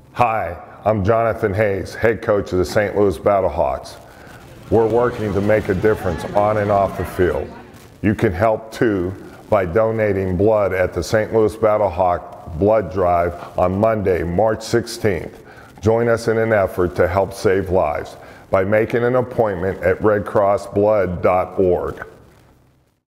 Hi, I'm Jonathan Hayes, head coach of the St. Louis BattleHawks. We're working to make a difference on and off the field. You can help too by donating blood at the St. Louis BattleHawk Blood Drive on Monday, March 16th. Join us in an effort to help save lives by making an appointment at redcrossblood.org.